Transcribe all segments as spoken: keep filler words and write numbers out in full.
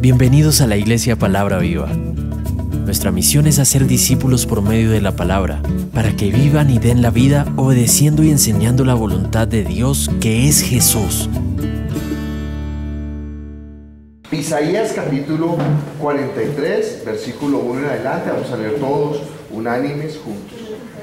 Bienvenidos a la Iglesia Palabra Viva. Nuestra misión es hacer discípulos por medio de la palabra, para que vivan y den la vida obedeciendo y enseñando la voluntad de Dios, que es Jesús. Isaías capítulo cuarenta y tres, versículo uno en adelante, vamos a leer todos unánimes juntos.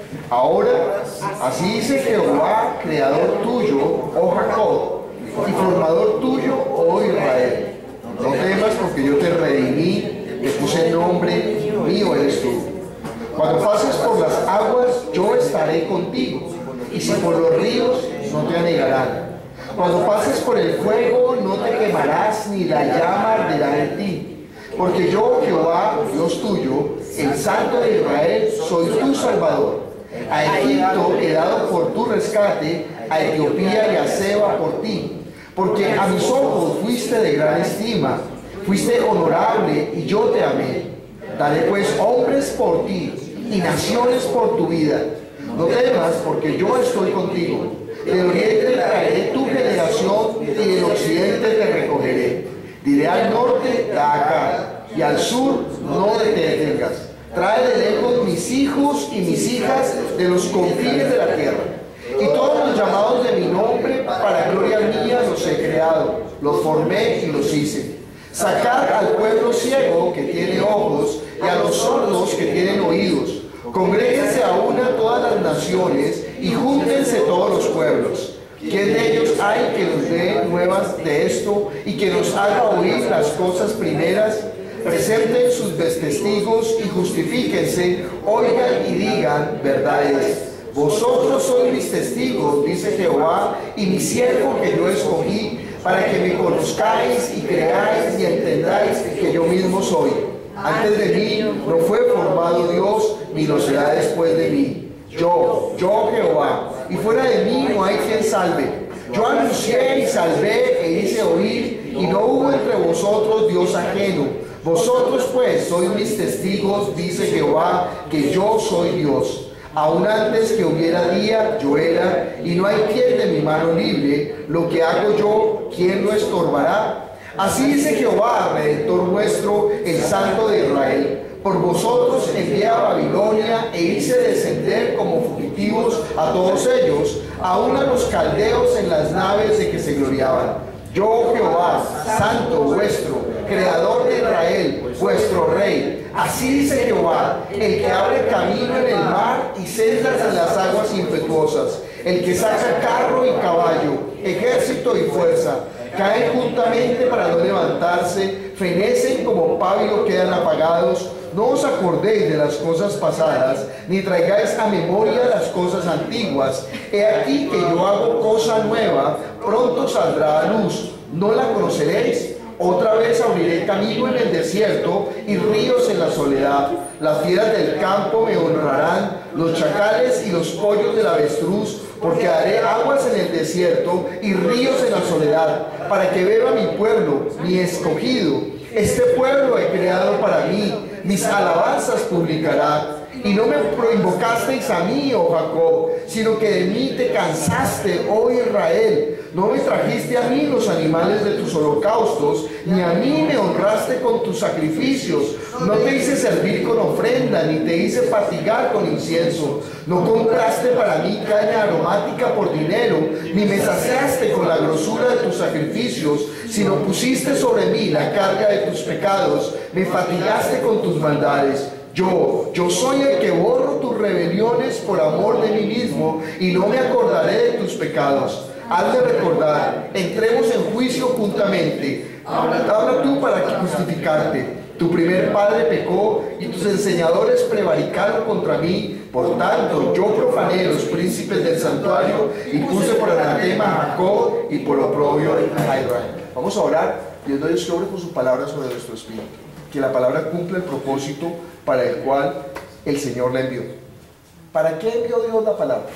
Ahora, así dice Jehová, creador tuyo, oh Jacob, y formador tuyo, oh Israel. No temas, porque yo te redimí, te puse nombre, mío eres tú. Cuando pases por las aguas, yo estaré contigo, y si por los ríos, no te anegarán. Cuando pases por el fuego, no te quemarás, ni la llama arderá en ti. Porque yo, Jehová, Dios tuyo, el Santo de Israel, soy tu Salvador. A Egipto he dado por tu rescate, a Etiopía y a Seba por ti. Porque a mis ojos fuiste de gran estima, fuiste honorable y yo te amé. Daré pues hombres por ti y naciones por tu vida. No temas, porque yo estoy contigo. Del oriente traeré tu generación y del occidente te recogeré. Diré al norte, da acá, y al sur, no te detengas. Trae de lejos mis hijos y mis hijas de los confines de la tierra. Y todos los llamados de mi nombre, para gloria mía, los he creado, los formé y los hice. Sacar al pueblo ciego que tiene ojos y a los sordos que tienen oídos. Congréguense a una todas las naciones y júntense todos los pueblos. ¿Quién de ellos hay que nos dé nuevas de esto y que nos haga oír las cosas primeras? Presenten sus testigos y justifíquense, oigan y digan verdades. Vosotros sois mis testigos, dice Jehová, y mi siervo que yo escogí, para que me conozcáis y creáis y entendáis que yo mismo soy. Antes de mí no fue formado Dios, ni lo será después de mí. Yo, yo Jehová, y fuera de mí no hay quien salve. Yo anuncié y salvé e hice oír, y no hubo entre vosotros Dios ajeno. Vosotros pues sois mis testigos, dice Jehová, que yo soy Dios. Aún antes que hubiera día, yo era, y no hay quien de mi mano libre. Lo que hago yo, ¿quién lo estorbará? Así dice Jehová, Redentor nuestro, el Santo de Israel. Por vosotros envié a Babilonia e hice descender como fugitivos a todos ellos, aun a los caldeos en las naves de que se gloriaban. Yo, Jehová, Santo vuestro, Creador de Israel, vuestro Rey. Así dice Jehová, el que abre camino en el mar y sendas en las aguas impetuosas, el que saca carro y caballo, ejército y fuerza. Caen juntamente para no levantarse, fenecen como pábilo, quedan apagados. No os acordéis de las cosas pasadas, ni traigáis a memoria las cosas antiguas. He aquí que yo hago cosa nueva, pronto saldrá a luz. ¿No la conoceréis? Otra vez abriré camino en el desierto y ríos en la soledad. Las fieras del campo me honrarán, los chacales y los pollos del avestruz, porque haré aguas en el desierto y ríos en la soledad, para que beba mi pueblo, mi escogido. Este pueblo he creado para mí, mis alabanzas publicará. Y no me invocasteis a mí, oh Jacob, sino que de mí te cansaste, oh Israel. No me trajiste a mí los animales de tus holocaustos, ni a mí me honraste con tus sacrificios. No te hice servir con ofrenda, ni te hice fatigar con incienso. No compraste para mí caña aromática por dinero, ni me saciaste con la grosura de tus sacrificios, sino pusiste sobre mí la carga de tus pecados, me fatigaste con tus maldades. Yo, yo soy el que borro tus rebeliones por amor de mí mismo, y no me acordaré de tus pecados. Haz de recordar, entremos en juicio juntamente. Habla tú para justificarte. Tu primer padre pecó y tus enseñadores prevaricaron contra mí. Por tanto, yo profané los príncipes del santuario y puse por anatema a Jacob y por oprobio a Israel. Vamos a orar, pidiendo a Dios que obre con su palabra sobre nuestro espíritu. Que la palabra cumpla el propósito para el cual el Señor la envió. ¿Para qué envió Dios la palabra?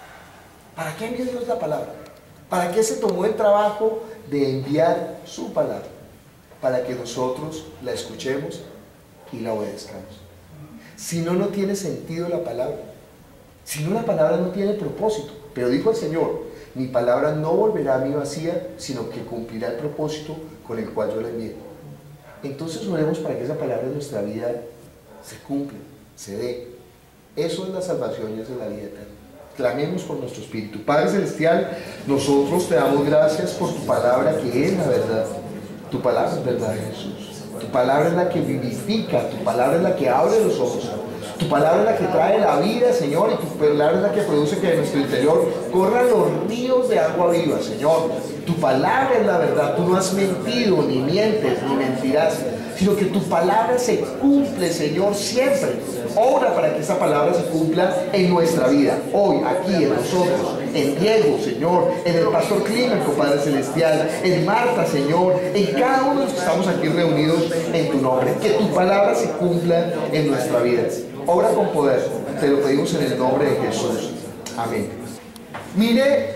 ¿Para qué envió Dios la palabra? ¿Para qué se tomó el trabajo de enviar su palabra? Para que nosotros la escuchemos y la obedezcamos. Si no, no tiene sentido la palabra. Si no, la palabra no tiene propósito. Pero dijo el Señor, mi palabra no volverá a mí vacía, sino que cumplirá el propósito con el cual yo la envié. Entonces oremos para que esa palabra en nuestra vida se cumpla, se dé. Eso es la salvación y esa es la vida eterna. Clamemos por nuestro espíritu. Padre Celestial, nosotros te damos gracias por tu palabra que es la verdad. Tu palabra es verdad, Jesús. Tu palabra es la que vivifica, tu palabra es la que abre los ojos. Tu palabra es la que trae la vida, Señor, y tu palabra es la que produce que en nuestro interior corran los ríos de agua viva, Señor. Tu palabra es la verdad, tú no has mentido, ni mientes, ni mentirás, sino que tu palabra se cumple, Señor, siempre. Obra para que esa palabra se cumpla en nuestra vida, hoy, aquí, en nosotros, en Diego, Señor, en el pastor Clímaco, Padre Celestial, en Marta, Señor, en cada uno de los que estamos aquí reunidos en tu nombre. Que tu palabra se cumpla en nuestra vida. Obra con poder, te lo pedimos en el nombre de Jesús. Amén. Mire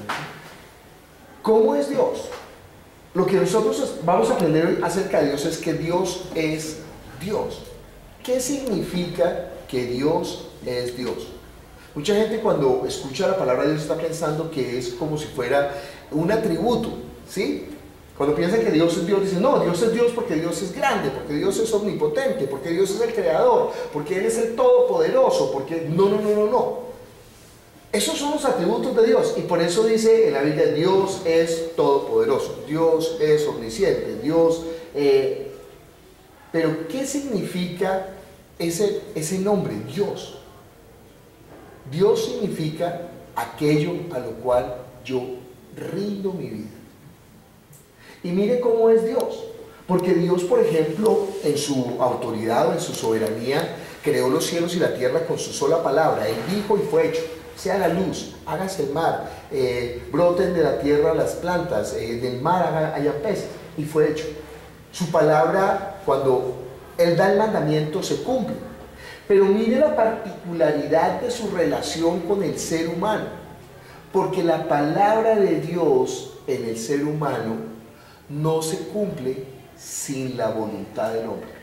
cómo es Dios. Lo que nosotros vamos a aprender hoy acerca de Dios es que Dios es Dios. ¿Qué significa que Dios es Dios? Mucha gente cuando escucha la palabra Dios está pensando que es como si fuera un atributo, ¿sí? Cuando piensan que Dios es Dios, dicen, no, Dios es Dios porque Dios es grande, porque Dios es omnipotente, porque Dios es el creador, porque Él es el todopoderoso, porque... No, no, no, no, no. Esos son los atributos de Dios, y por eso dice en la Biblia, Dios es todopoderoso, Dios es omnisciente, Dios... Eh... Pero, ¿qué significa ese, ese nombre, Dios? Dios significa aquello a lo cual yo rindo mi vida. Y mire cómo es Dios, porque Dios, por ejemplo, en su autoridad o en su soberanía, creó los cielos y la tierra con su sola palabra. Él dijo y fue hecho. Sea la luz, hágase el mar, eh, broten de la tierra las plantas, eh, del mar haga, haya peces, y fue hecho. Su palabra, cuando Él da el mandamiento, se cumple. Pero mire la particularidad de su relación con el ser humano, porque la palabra de Dios en el ser humano no se cumple sin la voluntad del hombre.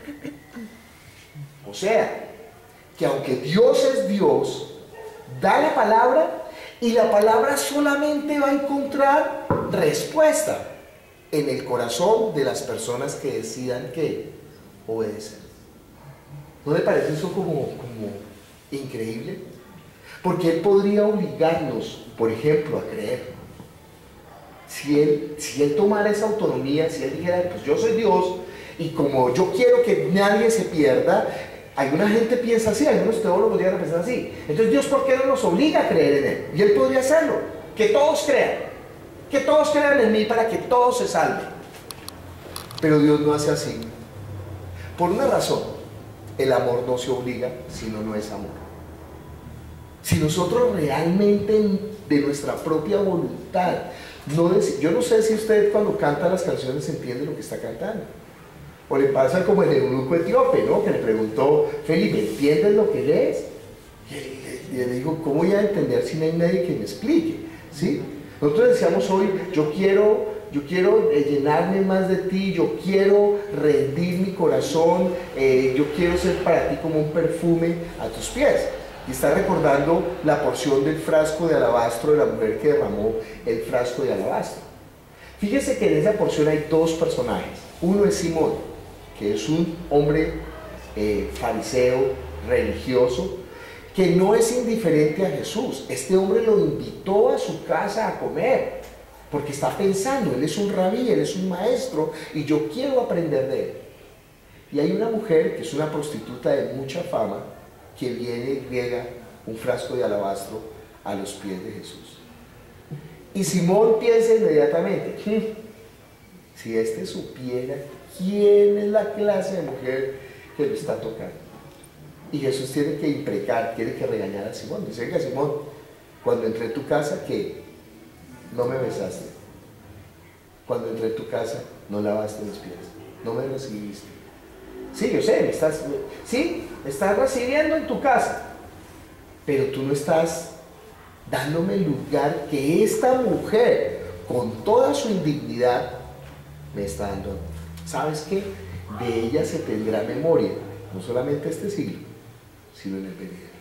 O sea, que aunque Dios es Dios, da la palabra y la palabra solamente va a encontrar respuesta en el corazón de las personas que decidan que obedecer. ¿No le parece eso como, como increíble? Porque Él podría obligarnos, por ejemplo, a creer. Si él, si él tomara esa autonomía, si Él dijera, pues yo soy Dios, y como yo quiero que nadie se pierda, alguna gente piensa así, algunos teólogos llegan a pensar así. Entonces, Dios, ¿por qué no nos obliga a creer en Él? Y Él podría hacerlo, que todos crean, que todos crean en mí para que todos se salven. Pero Dios no hace así. Por una razón, el amor no se obliga, sino no es amor. Si nosotros realmente de nuestra propia voluntad, no dec- yo no sé si usted cuando canta las canciones entiende lo que está cantando. O le pasa como el eunuco etíope, ¿no? Que le preguntó, Felipe, ¿entiendes lo que lees? Y él, y él le dijo, ¿cómo voy a entender si no hay nadie que me explique? ¿Sí? Nosotros decíamos hoy, yo quiero, yo quiero eh, llenarme más de ti, yo quiero rendir mi corazón, eh, yo quiero ser para ti como un perfume a tus pies. Y está recordando la porción del frasco de alabastro de la mujer que derramó el frasco de alabastro. Fíjese que en esa porción hay dos personajes. Uno es Simón, que es un hombre eh, fariseo, religioso, que no es indiferente a Jesús. Este hombre lo invitó a su casa a comer, porque está pensando, él es un rabí, él es un maestro, y yo quiero aprender de él. Y hay una mujer que es una prostituta de mucha fama, que viene y riega un frasco de alabastro a los pies de Jesús. Y Simón piensa inmediatamente, hm, si este supiera quién es la clase de mujer que lo está tocando. Y Jesús tiene que imprecar, tiene que regañar a Simón. Dice, oiga, Simón, cuando entré a tu casa, ¿qué? No me besaste. Cuando entré a tu casa, no lavaste mis pies, no me recibiste. Sí, yo sé, me estás, sí, me estás recibiendo en tu casa, pero tú no estás dándome el lugar que esta mujer, con toda su indignidad, me está dando. ¿Sabes qué? De ella se tendrá memoria, no solamente este siglo, sino en el venidero.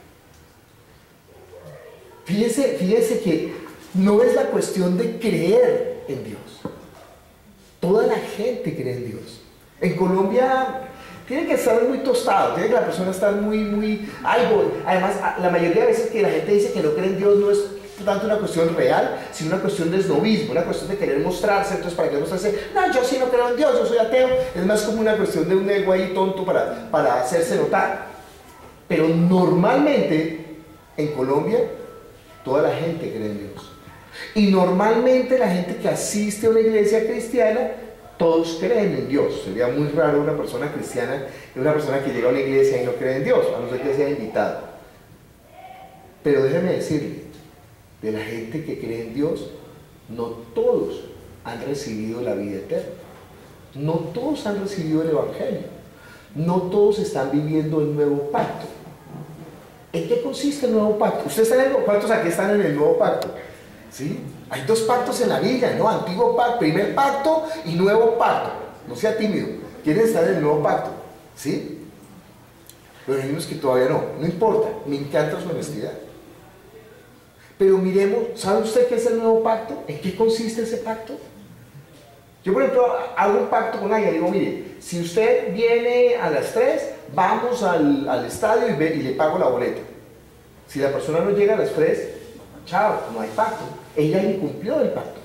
Fíjese, fíjese que no es la cuestión de creer en Dios. Toda la gente cree en Dios. En Colombia tiene que estar muy tostado, tiene que la persona estar muy, muy, algo. Además, la mayoría de veces que la gente dice que no cree en Dios no es tanto una cuestión real, sino una cuestión de esnobismo, una cuestión de querer mostrarse. Entonces, para querer mostrarse, no, yo sí no creo en Dios, yo soy ateo. Es más como una cuestión de un ego ahí tonto para, para hacerse notar. Pero normalmente, en Colombia, toda la gente cree en Dios. Y normalmente la gente que asiste a una iglesia cristiana, todos creen en Dios. Sería muy raro una persona cristiana, una persona que llega a una iglesia y no cree en Dios, a no ser que sea invitado. Pero déjeme decirle, de la gente que cree en Dios, no todos han recibido la vida eterna. No todos han recibido el Evangelio. No todos están viviendo el nuevo pacto. ¿En qué consiste el nuevo pacto? ¿Ustedes están en el, ¿cuántos aquí están en el nuevo pacto? ¿Sí? Hay dos pactos en la Biblia, ¿no? Antiguo pacto, primer pacto y nuevo pacto. No sea tímido. ¿Quieren estar en el nuevo pacto? ¿Sí? Pero hay unos que todavía no. No importa. Me encanta su honestidad. Pero miremos, ¿sabe usted qué es el nuevo pacto? ¿En qué consiste ese pacto? Yo, por ejemplo, hago un pacto con alguien y digo, mire, si usted viene a las tres, vamos al, al estadio y, ve, y le pago la boleta. Si la persona no llega a las tres, chao, no hay pacto. Ella incumplió el pacto.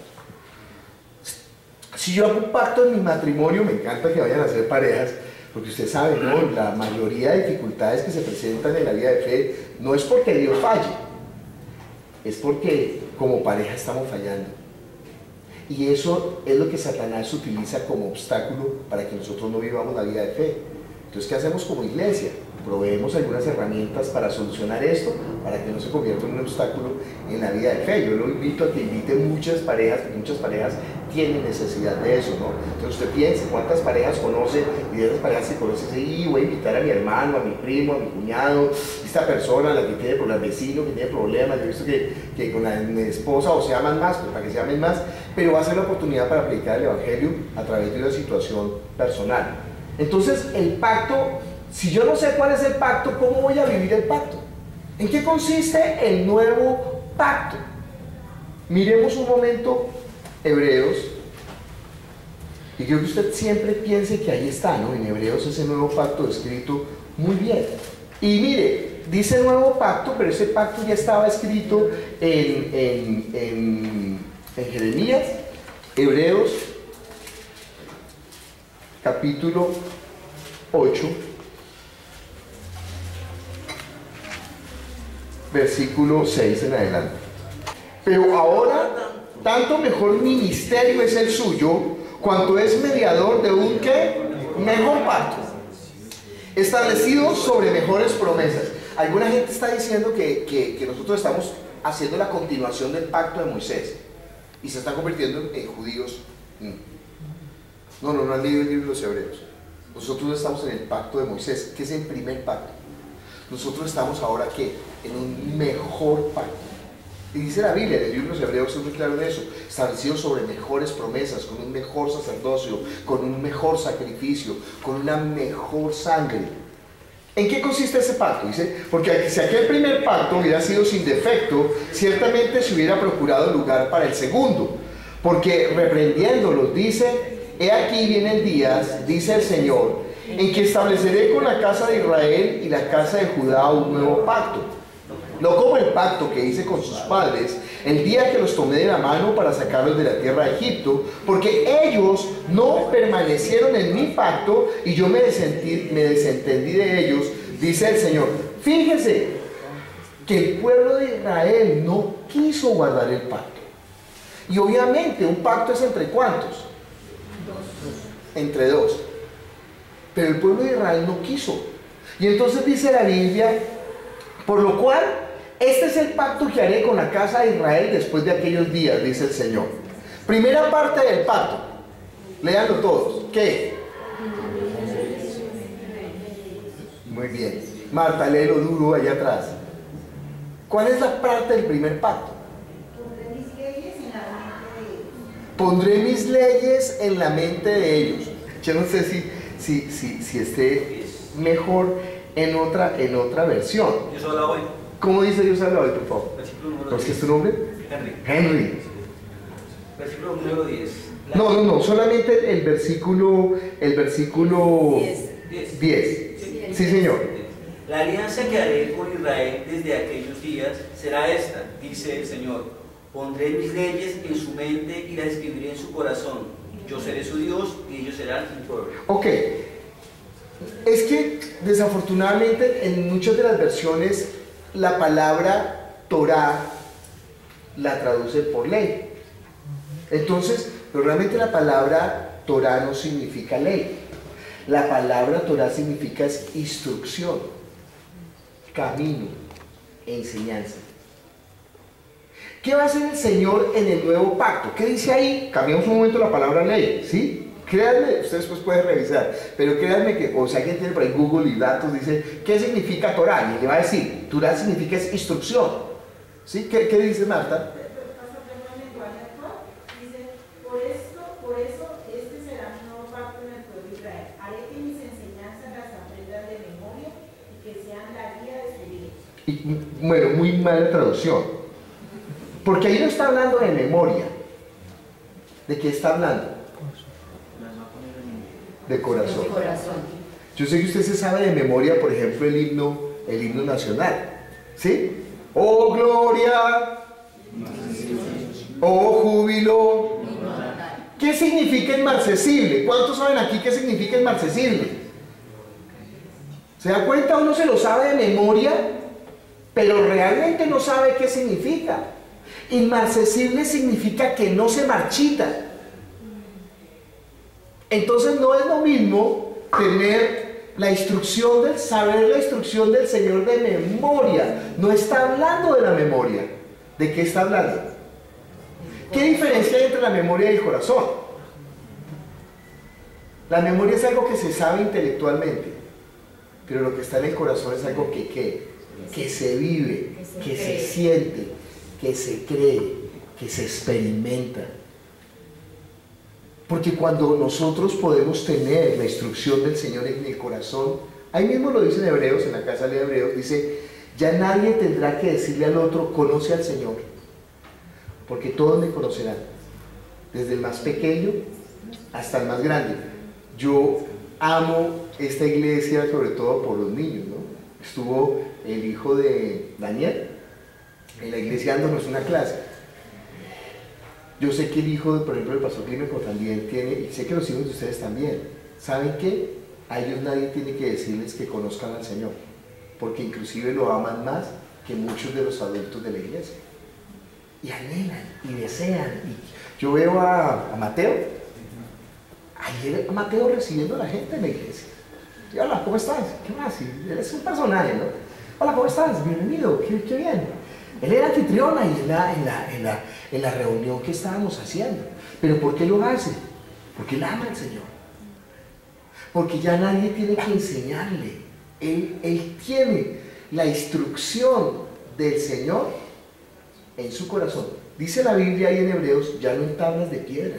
Si yo hago un pacto en mi matrimonio, me encanta que vayan a ser parejas, porque usted sabe, ¿no? La mayoría de dificultades que se presentan en la vida de fe no es porque Dios falle, es porque como pareja estamos fallando. Y eso es lo que Satanás utiliza como obstáculo para que nosotros no vivamos la vida de fe. Entonces, ¿qué hacemos como iglesia? Proveemos algunas herramientas para solucionar esto, para que no se convierta en un obstáculo en la vida de fe. Yo lo invito a que invite muchas parejas, porque muchas parejas tienen necesidad de eso, ¿no? Entonces usted piense cuántas parejas conoce, y de esas parejas que conoce, sí, voy a invitar a mi hermano, a mi primo, a mi cuñado, esta persona, la que tiene problemas, el vecino que tiene problemas. Yo he visto que, que con la mi esposa o se aman más, pues para que se amen más, pero va a ser la oportunidad para predicar el Evangelio a través de una situación personal. Entonces, el pacto, si yo no sé cuál es el pacto, ¿cómo voy a vivir el pacto? ¿En qué consiste el nuevo pacto? Miremos un momento Hebreos, y quiero que usted siempre piense que ahí está, ¿no? En Hebreos ese nuevo pacto escrito muy bien. Y mire, dice nuevo pacto, pero ese pacto ya estaba escrito en, en, en, en Jeremías. Hebreos capítulo ocho, versículo seis en adelante. Pero ahora, tanto mejor ministerio es el suyo, cuanto es mediador de un ¿qué? Mejor pacto, establecido sobre mejores promesas. Alguna gente está diciendo que, que, que nosotros estamos haciendo la continuación del pacto de Moisés y se están convirtiendo en, en judíos. No, no, no han leído el libro de los Hebreos. Nosotros estamos en el pacto de Moisés, que es el primer pacto. Nosotros estamos ahora ¿qué? En un mejor pacto. Y dice la Biblia, en el libro de los Hebreos es muy claro de eso, establecido sobre mejores promesas, con un mejor sacerdocio, con un mejor sacrificio, con una mejor sangre. ¿En qué consiste ese pacto? Dice, porque si aquel primer pacto hubiera sido sin defecto, ciertamente se hubiera procurado lugar para el segundo. Porque reprendiéndolos dice, he aquí vienen días, dice el Señor, en que estableceré con la casa de Israel y la casa de Judá un nuevo pacto. No como el pacto que hice con sus padres el día que los tomé de la mano para sacarlos de la tierra de Egipto, porque ellos no permanecieron en mi pacto y yo me desentendí, me desentendí de ellos, dice el Señor. Fíjese que el pueblo de Israel no quiso guardar el pacto. Y obviamente un pacto es entre ¿cuántos? Dos. Entre dos. Pero el pueblo de Israel no quiso. Y entonces dice la Biblia, por lo cual, este es el pacto que haré con la casa de Israel después de aquellos días, dice el Señor. Primera parte del pacto. Léanlo todos. ¿Qué? Muy bien. Marta, léelo duro allá atrás. ¿Cuál es la parte del primer pacto? Pondré mis leyes en la mente de ellos. Yo no sé si, si, si, si esté mejor en otra, en otra versión. Dios habla hoy. ¿Cómo dice Dios habla hoy, por favor? Versículo número ¿Cuál diez. es tu nombre? Henry. Henry. Versículo número diez. No, no, no, solamente el versículo, el versículo diez. Sí, señor. La alianza que haré con Israel desde aquellos días será esta, dice el Señor. Pondré mis leyes en su mente y las escribiré en su corazón. Yo seré su Dios y ellos serán mi pueblo. Ok. Es que desafortunadamente en muchas de las versiones la palabra Torah la traduce por ley. Entonces, pero realmente la palabra Torah no significa ley. La palabra Torah significa es instrucción, camino, enseñanza. ¿Qué va a hacer el Señor en el nuevo pacto? ¿Qué dice ahí? Cambiamos un momento la palabra ley, ¿sí? Créanme, ustedes después pueden revisar, pero créanme que, o sea, alguien tiene por ahí Google y datos, dice, ¿qué significa Torah? Y le va a decir, Torah significa es instrucción, ¿sí? ¿Qué, qué dice Marta? Y, bueno, muy mala traducción, porque ahí no está hablando de memoria. ¿De qué está hablando? De corazón. Yo sé que usted se sabe de memoria, por ejemplo, el himno, el himno nacional, ¿sí? Oh gloria, oh júbilo. ¿Qué significa inmarcesible? ¿Cuántos saben aquí qué significa inmarcesible? ¿Se da cuenta? Uno se lo sabe de memoria, pero realmente no sabe qué significa. Inmarcesible significa que no se marchita. Entonces no es lo mismo tener la instrucción del saber la instrucción del Señor de memoria. No está hablando de la memoria. ¿De qué está hablando? ¿Qué diferencia hay entre la memoria y el corazón? La memoria es algo que se sabe intelectualmente, pero lo que está en el corazón es algo que, que, que se vive, que se siente, que se cree, que se experimenta. Porque cuando nosotros podemos tener la instrucción del Señor en el corazón, ahí mismo lo dice en Hebreos, en la casa de Hebreos, dice, ya nadie tendrá que decirle al otro, conoce al Señor, porque todos me conocerán, desde el más pequeño hasta el más grande. Yo amo esta iglesia sobre todo por los niños, ¿no? Estuvo el hijo de Daniel en la iglesia dándonos una clase. Yo sé que el hijo, de, por ejemplo, del pastor Clínico también tiene, y sé que los hijos de ustedes también. ¿Saben qué? A ellos nadie tiene que decirles que conozcan al Señor, porque inclusive lo aman más que muchos de los adultos de la iglesia. Y anhelan, y desean. Y yo veo a, a Mateo, ayer a Mateo recibiendo a la gente en la iglesia. Y hola, ¿cómo estás? ¿Qué más? Y él es un personaje, ¿no? Hola, ¿cómo estás? Bienvenido, qué, qué bien. Él era anfitrión ahí en la, en, la, en, la, en la reunión que estábamos haciendo. ¿Pero por qué lo hace? Porque él ama al Señor. Porque ya nadie tiene que enseñarle. Él, él tiene la instrucción del Señor en su corazón. Dice la Biblia ahí en Hebreos, ya no en tablas de piedra,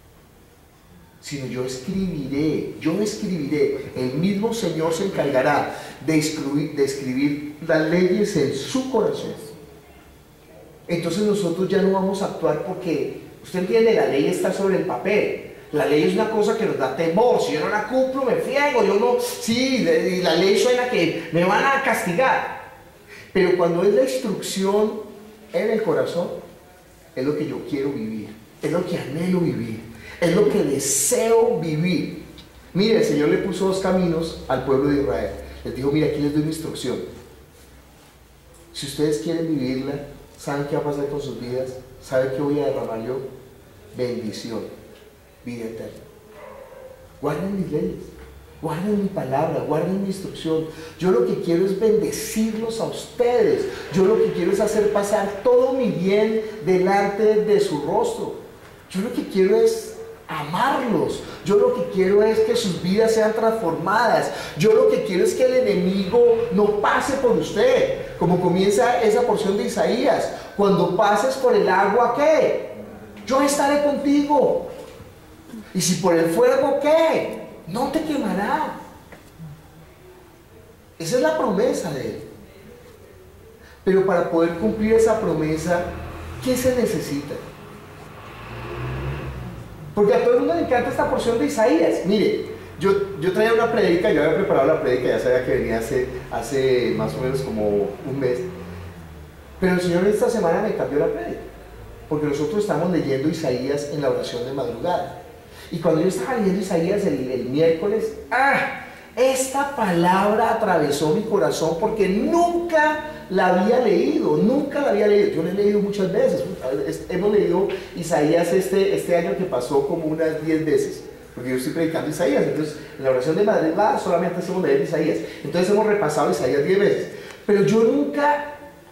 sino yo escribiré, yo escribiré. El mismo Señor se encargará de escribir, de escribir las leyes en su corazón. Entonces nosotros ya no vamos a actuar porque, usted entiende, la ley está sobre el papel. La ley es una cosa que nos da temor. Si yo no la cumplo, me friego. Yo no, sí, y la ley suena que me van a castigar. Pero cuando es la instrucción en el corazón, es lo que yo quiero vivir, es lo que anhelo vivir, es lo que deseo vivir. Mire, el Señor le puso dos caminos al pueblo de Israel. Les dijo, mira, aquí les doy una instrucción. Si ustedes quieren vivirla, ¿saben qué va a pasar con sus vidas? ¿Saben qué voy a derramar yo? Bendición, vida eterna. Guarden mis leyes, guarden mi palabra, guarden mi instrucción. Yo lo que quiero es bendecirlos a ustedes. Yo lo que quiero es hacer pasar todo mi bien delante de su rostro. Yo lo que quiero es amarlos. Yo lo que quiero es que sus vidas sean transformadas. Yo lo que quiero es que el enemigo no pase por usted. Como comienza esa porción de Isaías. Cuando pases por el agua, ¿qué? Yo estaré contigo. Y si por el fuego, ¿qué? No te quemará. Esa es la promesa de Él. Pero para poder cumplir esa promesa, ¿qué se necesita? Porque a todo el mundo le encanta esta porción de Isaías. Mire, yo, yo traía una prédica, yo había preparado la prédica, ya sabía que venía hace, hace más o menos como un mes. Pero el Señor esta semana me cambió la prédica. Porque nosotros estamos leyendo Isaías en la oración de madrugada. Y cuando yo estaba leyendo Isaías el, el miércoles, ¡ah! Esta palabra atravesó mi corazón porque nunca la había leído, nunca la había leído. Yo la he leído muchas veces. Hemos leído Isaías este, este año que pasó como unas diez veces, porque yo estoy predicando Isaías. Entonces, en la oración de madrugada solamente hacemos leer Isaías. Entonces hemos repasado Isaías diez veces. Pero yo nunca,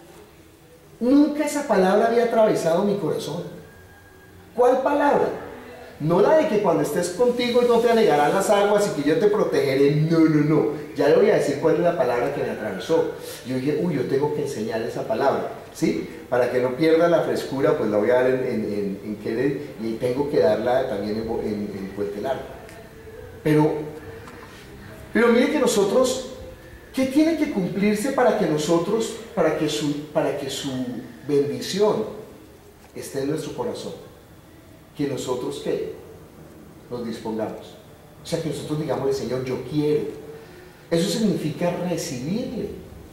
nunca esa palabra había atravesado mi corazón. ¿Cuál palabra? No la de que cuando estés contigo no te anegarán las aguas y que yo te protegeré. No, no, no. Ya le voy a decir cuál es la palabra que me atravesó. Yo dije, uy, yo tengo que enseñar esa palabra, ¿sí? Para que no pierda la frescura, pues la voy a dar en, en, en, en Keller, y tengo que darla también en, en, en Puente Largo. Pero, pero mire que nosotros, ¿qué tiene que cumplirse para que nosotros, para que su, para que su bendición esté en nuestro corazón? Que nosotros, ¿qué? Nos dispongamos. O sea, que nosotros digamos al Señor, yo quiero. Eso significa recibirle.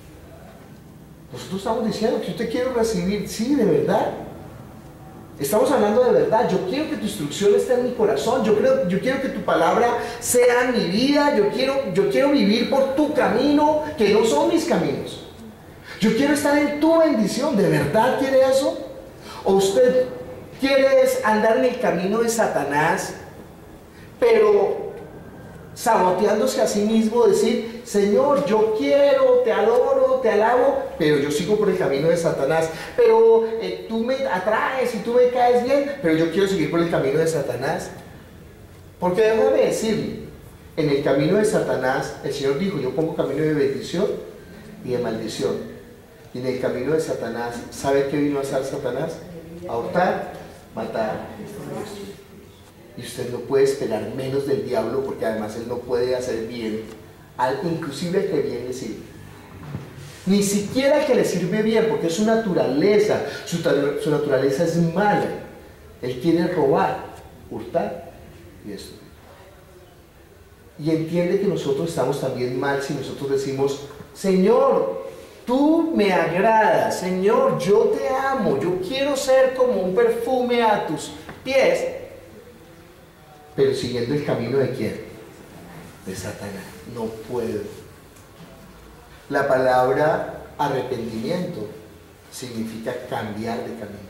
Nosotros estamos diciendo que yo te quiero recibir, sí, de verdad. Estamos hablando de verdad. Yo quiero que tu instrucción esté en mi corazón. Yo, creo, yo quiero que tu palabra sea mi vida. Yo quiero, yo quiero vivir por tu camino, que no son mis caminos. Yo quiero estar en tu bendición. ¿De verdad quiere eso? ¿O usted quiere andar en el camino de Satanás, pero saboteándose a sí mismo, decir, Señor, yo quiero, te adoro, te alabo, pero yo sigo por el camino de Satanás, pero eh, tú me atraes y tú me caes bien, pero yo quiero seguir por el camino de Satanás? Porque déjame decirle, en el camino de Satanás, el Señor dijo, yo pongo camino de bendición y de maldición. Y en el camino de Satanás, ¿sabe qué vino a hacer Satanás? A hurtar, matar y destruir. Y usted no puede esperar menos del diablo, porque además él no puede hacer bien, al, inclusive al que bien le sirve. Ni siquiera al que le sirve bien, porque es su naturaleza, su, su naturaleza es mala. Él quiere robar, hurtar y destruir. Y entiende que nosotros estamos también mal si nosotros decimos, Señor, tú me agradas, Señor, yo te amo, yo quiero ser como un perfume a tus pies, pero siguiendo el camino de quién? De Satanás. No puedo. La palabra arrepentimiento significa cambiar de camino.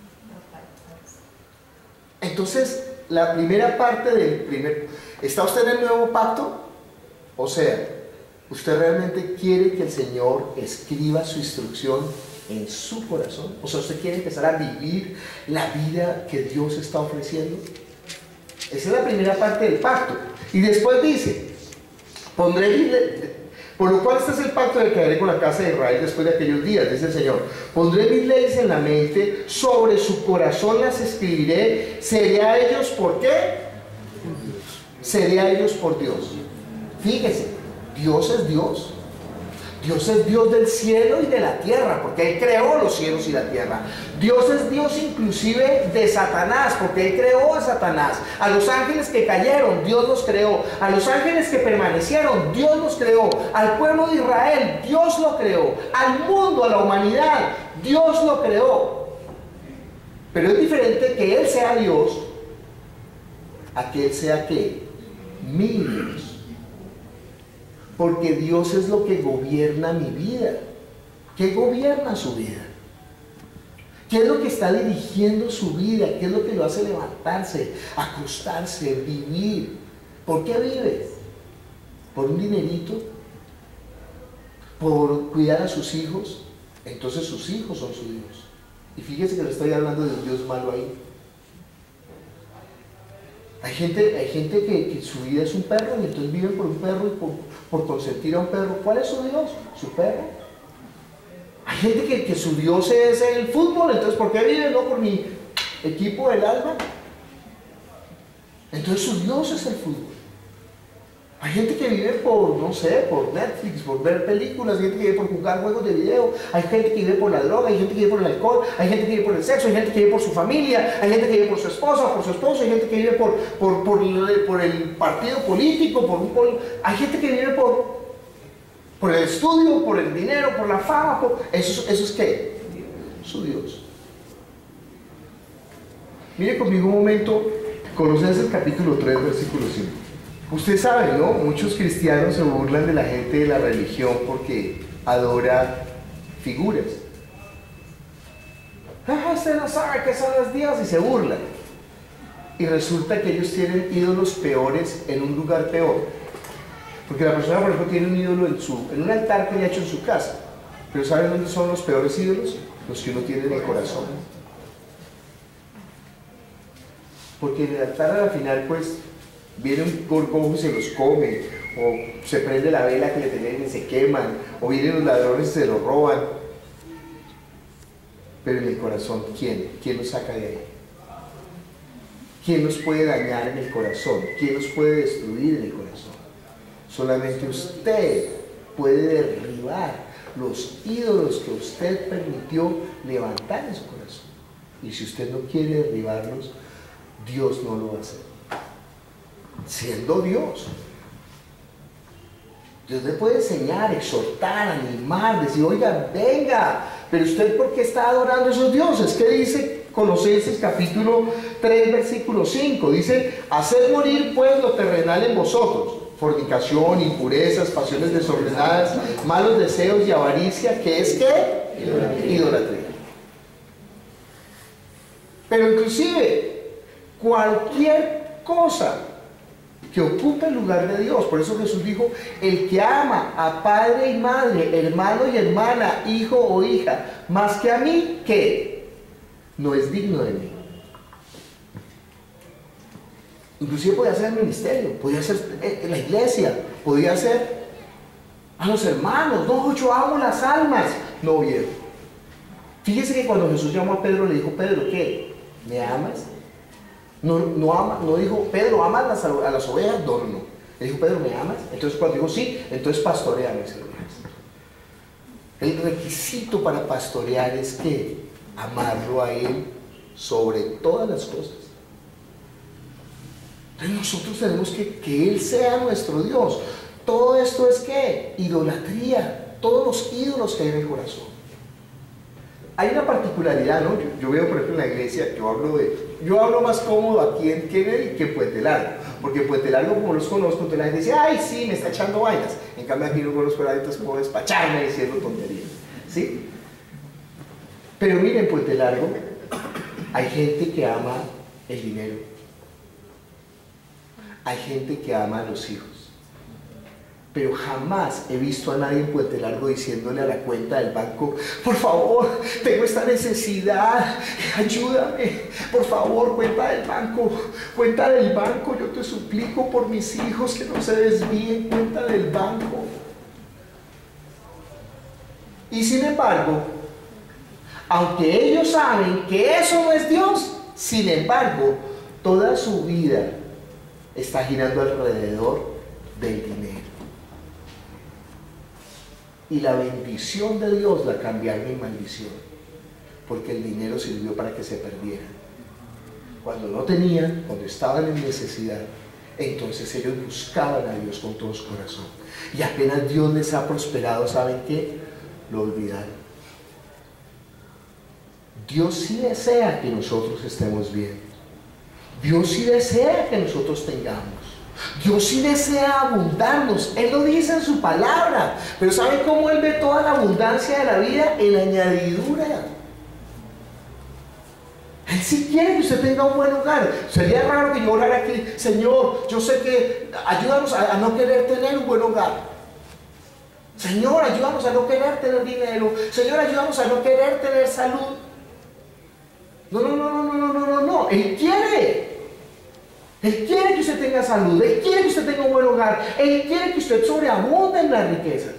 Entonces, la primera parte del primer... ¿Está usted en el nuevo pacto? O sea, ¿usted realmente quiere que el Señor escriba su instrucción en su corazón? O sea, ¿usted quiere empezar a vivir la vida que Dios está ofreciendo? Esa es la primera parte del pacto. Y después dice, pondré mi ley, por lo cual este es el pacto de que haré con la casa de Israel después de aquellos días, dice el Señor. Pondré mis leyes en la mente, sobre su corazón las escribiré, seré a ellos ¿por qué? Seré a ellos por Dios. Fíjese, Dios es Dios. Dios es Dios del cielo y de la tierra, porque Él creó los cielos y la tierra. Dios es Dios inclusive de Satanás, porque Él creó a Satanás. A los ángeles que cayeron, Dios los creó. A los ángeles que permanecieron, Dios los creó. Al pueblo de Israel, Dios lo creó. Al mundo, a la humanidad, Dios lo creó. Pero es diferente que Él sea Dios a que Él sea ¿qué? Mi Dios. Porque Dios es lo que gobierna mi vida. ¿Qué gobierna su vida? ¿Qué es lo que está dirigiendo su vida? ¿Qué es lo que lo hace levantarse, acostarse, vivir? ¿Por qué vive? ¿Por un dinerito? ¿Por cuidar a sus hijos? Entonces sus hijos son su Dios. Y fíjese que le estoy hablando de un Dios malo ahí. Hay gente, hay gente que, que su vida es un perro y entonces viven por un perro y por, por consentir a un perro. ¿Cuál es su Dios? Su perro. Hay gente que, que su Dios es el fútbol, entonces ¿por qué viven? No por mi equipo del alma. Entonces su Dios es el fútbol. Hay Hay gente que vive por, no sé, por Netflix, por ver películas, hay gente que vive por jugar juegos de video, hay gente que vive por la droga, hay gente que vive por el alcohol, hay gente que vive por el sexo, hay gente que vive por su familia, hay gente que vive por su esposa, por su esposo, hay gente que vive por, por, por, el, por el partido político, por un pol... hay gente que vive por, por el estudio, por el dinero, por la fama, por... ¿Eso, eso es qué? Su Dios. Mire conmigo un momento, Colosenses capítulo tres, versículo cinco. Usted sabe, ¿no? Muchos cristianos se burlan de la gente de la religión porque adora figuras. Ah, usted no sabe qué son los dioses, y se burlan. Y resulta que ellos tienen ídolos peores en un lugar peor. Porque la persona, por ejemplo, tiene un ídolo en, su, en un altar que le ha hecho en su casa. Pero ¿saben dónde son los peores ídolos? Los que uno tiene en el corazón. Porque en el altar al final, pues, viene un gorgojo y se los come, o se prende la vela que le tenían y se queman, o vienen los ladrones y se lo roban. Pero en el corazón, ¿quién? ¿Quién nos saca de ahí? ¿Quién nos puede dañar en el corazón? ¿Quién nos puede destruir en el corazón? Solamente usted puede derribar los ídolos que usted permitió levantar en su corazón. Y si usted no quiere derribarlos, Dios no lo va a hacer. Siendo Dios, Dios le puede enseñar, exhortar, animar, decir, oiga, venga, pero usted ¿por qué está adorando a esos dioses? ¿Qué dice Colosenses capítulo tres, versículo cinco? Dice, haced morir pues lo terrenal en vosotros, fornicación, impurezas, pasiones desordenadas, malos deseos y avaricia, ¿qué es qué? Idolatría. Idolatría. Pero inclusive, cualquier cosa que ocupe el lugar de Dios. Por eso Jesús dijo, el que ama a padre y madre, hermano y hermana, hijo o hija, más que a mí, ¿qué? No es digno de mí. Inclusive podía ser el ministerio, podía ser en la iglesia, podía ser a los hermanos. No, yo amo las almas. No, viejo. Fíjese que cuando Jesús llamó a Pedro, le dijo, Pedro, ¿qué? ¿Me amas? No, no, ama, no dijo, Pedro, ¿amas las, a las ovejas? No, no, no. Le dijo, Pedro, ¿me amas? Entonces cuando dijo sí, entonces pastorea mis ovejas. El requisito para pastorear es que amarlo a Él sobre todas las cosas. Entonces nosotros tenemos que que Él sea nuestro Dios. Todo esto es ¿qué? Idolatría. Todos los ídolos que hay en el corazón. Hay una particularidad, ¿no? Yo, yo veo, por ejemplo, en la iglesia, yo hablo de, yo hablo más cómodo aquí en Kennedy que en Puente Largo, porque Puente Largo, como los conozco, entonces la gente dice, ay, sí, me está echando vainas. En cambio, aquí no conozco a nadie, entonces puedo despacharme diciendo tonterías, ¿sí? Pero miren, en Puente Largo hay gente que ama el dinero, hay gente que ama a los hijos. Pero jamás he visto a nadie en Puente Largo diciéndole a la cuenta del banco, por favor, tengo esta necesidad, ayúdame, por favor, cuenta del banco, cuenta del banco, yo te suplico por mis hijos que no se desvíen, cuenta del banco. Y sin embargo, aunque ellos saben que eso no es Dios, sin embargo, toda su vida está girando alrededor del dinero. Y la bendición de Dios la cambiaron en maldición, porque el dinero sirvió para que se perdiera. Cuando no tenían, cuando estaban en necesidad, entonces ellos buscaban a Dios con todo su corazón. Y apenas Dios les ha prosperado, ¿saben qué? Lo olvidaron. Dios sí desea que nosotros estemos bien. Dios sí desea que nosotros tengamos. Dios sí desea abundarnos, Él lo dice en su palabra, pero ¿sabe cómo Él ve toda la abundancia de la vida? En añadidura. Él sí quiere que usted tenga un buen hogar. Sería raro que yo orara aquí, Señor, yo sé que ayúdanos a, a no querer tener un buen hogar. Señor, ayúdanos a no querer tener dinero. Señor, ayúdanos a no querer tener salud. No, no, no, no, no, no, no, no, Él quiere. Él quiere que usted tenga salud, Él quiere que usted tenga un buen hogar, Él quiere que usted sobreabunde en las riquezas.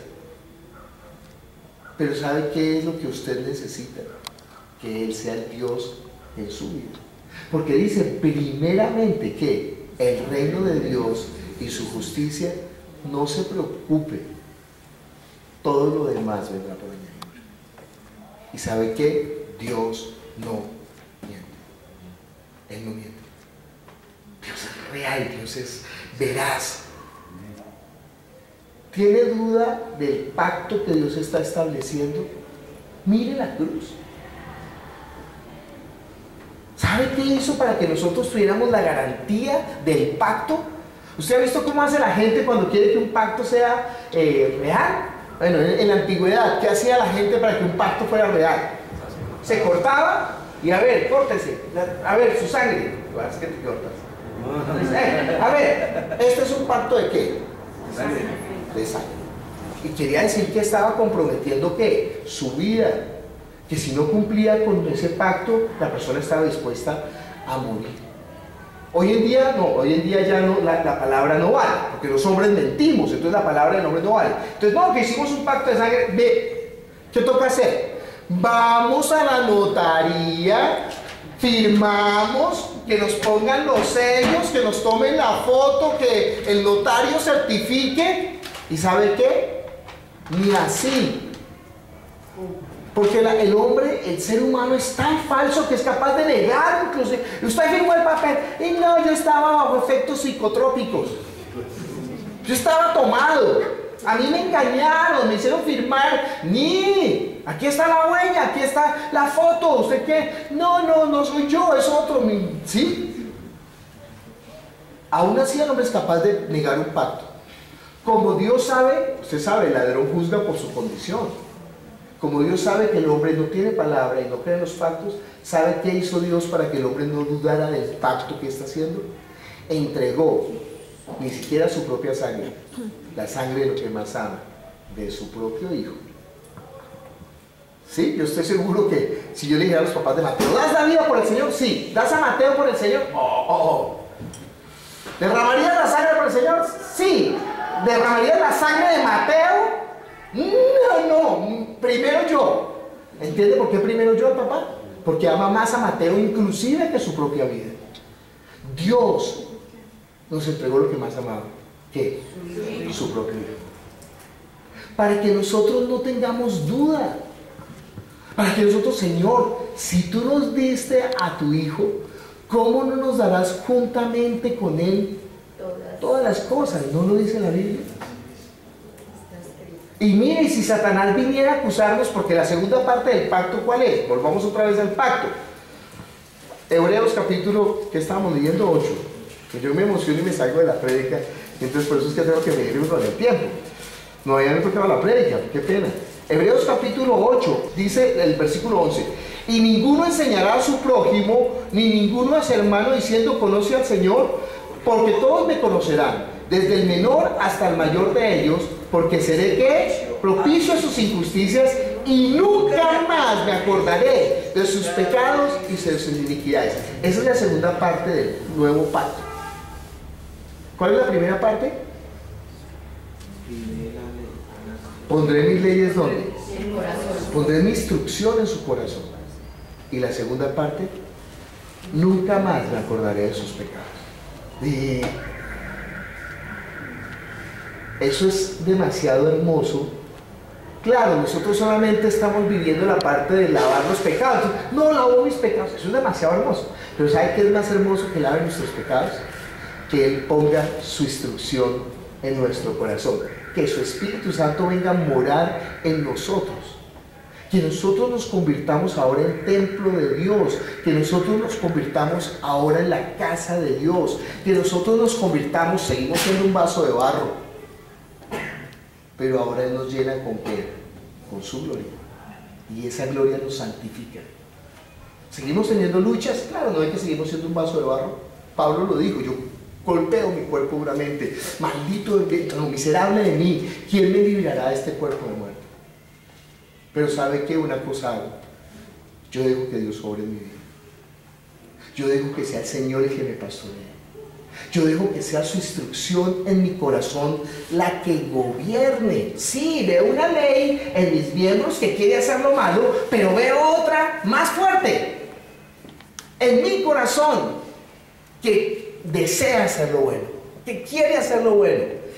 Pero ¿sabe qué es lo que usted necesita? Que Él sea el Dios en su vida. Porque dice primeramente que el reino de Dios y su justicia, no se preocupe, todo lo demás vendrá por añadidura. ¿Y sabe qué? Dios no miente. Él no miente. Dios es real, Dios es veraz. ¿Tiene duda del pacto que Dios está estableciendo? Mire la cruz. ¿Sabe qué hizo para que nosotros tuviéramos la garantía del pacto? ¿Usted ha visto cómo hace la gente cuando quiere que un pacto sea eh, real? Bueno, en, en la antigüedad, ¿qué hacía la gente para que un pacto fuera real? Se cortaba y a ver, córtese, a ver, su sangre. Es que te cortas. Eh, a ver, ¿este es un pacto de qué? De sangre. De sangre. Y quería decir que estaba comprometiendo ¿qué? Su vida. Que si no cumplía con ese pacto, la persona estaba dispuesta a morir. Hoy en día no, hoy en día ya no, la, la palabra no vale, porque los hombres mentimos, entonces la palabra del hombre no vale. Entonces, no, que hicimos un pacto de sangre, ve, ¿qué toca hacer? Vamos a la notaría, firmamos, que nos pongan los sellos, que nos tomen la foto, que el notario certifique, ¿y sabe qué? Ni así. Porque la, el hombre, el ser humano es tan falso que es capaz de negar, inclusive. Usted firmó el papel y no, yo estaba bajo efectos psicotrópicos. Yo estaba tomado. A mí me engañaron, me hicieron firmar. Ni, aquí está la huella, aquí está la foto. ¿Usted qué? No, no, no soy yo, es otro. ¿Sí? Aún así el hombre es capaz de negar un pacto. Como Dios sabe, usted sabe, el ladrón juzga por su condición. Como Dios sabe que el hombre no tiene palabra y no cree en los pactos, ¿sabe qué hizo Dios para que el hombre no dudara del pacto que está haciendo? Entregó ni siquiera su propia sangre, la sangre de lo que más ama, de su propio hijo. ¿Sí? Yo estoy seguro que si yo le dijera a los papás de Mateo, ¿das la vida por el Señor? Sí. ¿Das a Mateo por el Señor? Oh, oh, oh. ¿Derramarías la sangre por el Señor? Sí. ¿Derramarías la sangre de Mateo? No, no, primero yo. ¿Entiende por qué primero yo, papá? Porque ama más a Mateo inclusive que su propia vida. Dios nos entregó lo que más amaba. ¿Qué? Su propio hijo. Para que nosotros no tengamos duda. Para que nosotros, Señor, si tú nos diste a tu hijo, ¿cómo no nos darás juntamente con él todas las cosas? ¿No lo dice la Biblia? Y mire, si Satanás viniera a acusarnos, porque la segunda parte del pacto, ¿cuál es? Volvamos otra vez al pacto. Hebreos capítulo, que estábamos leyendo, ocho. Que yo me emociono y me salgo de la prédica, y entonces por eso es que tengo que medirme con el tiempo. No había empezado la prédica, qué pena. Hebreos capítulo ocho, dice el versículo once. Y ninguno enseñará a su prójimo, ni ninguno a su hermano, diciendo, conoce al Señor, porque todos me conocerán, desde el menor hasta el mayor de ellos, porque seré ¿qué? Propicio a sus injusticias y nunca más me acordaré de sus pecados y de sus iniquidades. Esa es la segunda parte del nuevo pacto. ¿Cuál es la primera parte? Pondré mis leyes ¿dónde? Pondré mi instrucción en su corazón. Y la segunda parte, nunca más me acordaré de sus pecados. Y eso es demasiado hermoso. Claro, nosotros solamente estamos viviendo la parte de lavar los pecados. No lavo mis pecados, eso es demasiado hermoso. Pero ¿sabe qué es más hermoso que lavar nuestros pecados? Que Él ponga su instrucción en nuestro corazón. Que su Espíritu Santo venga a morar en nosotros. Que nosotros nos convirtamos ahora en templo de Dios. Que nosotros nos convirtamos ahora en la casa de Dios. Que nosotros nos convirtamos, seguimos siendo un vaso de barro, pero ahora Él nos llena con qué? Con su gloria. Y esa gloria nos santifica. ¿Seguimos teniendo luchas? Claro, no es que seguimos siendo un vaso de barro. Pablo lo dijo, yo golpeo mi cuerpo duramente. Maldito, no, miserable de mí. ¿Quién me librará de este cuerpo de muerte? Pero ¿sabe qué? Una cosa hago. Yo dejo que Dios obre en mi vida. Yo dejo que sea el Señor el que me pastoree. Yo dejo que sea su instrucción en mi corazón la que gobierne. Sí, veo una ley en mis miembros que quiere hacer lo malo, pero veo otra más fuerte en mi corazón que desea hacer lo bueno, que quiere hacer lo bueno.